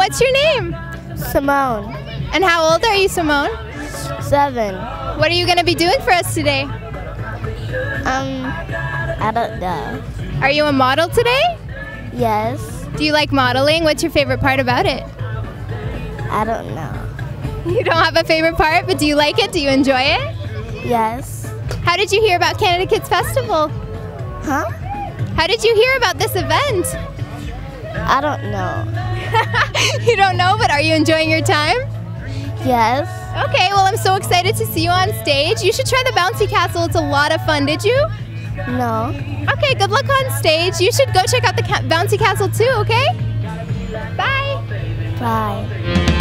what's your name? Simone. And how old are you, Simone? 7. What are you going to be doing for us today? I don't know. Are you a model today? Yes. Do you like modeling? What's your favorite part about it? I don't know. You don't have a favorite part, but do you like it? Do you enjoy it? Yes. How did you hear about Canada Kids Festival? Huh? How did you hear about this event? I don't know. You don't know, but are you enjoying your time? Yes. Okay, well, I'm so excited to see you on stage. You should try the bouncy castle. It's a lot of fun. Did you? No. Okay, good luck on stage. You should go check out the bouncy castle too, okay? Bye. Bye.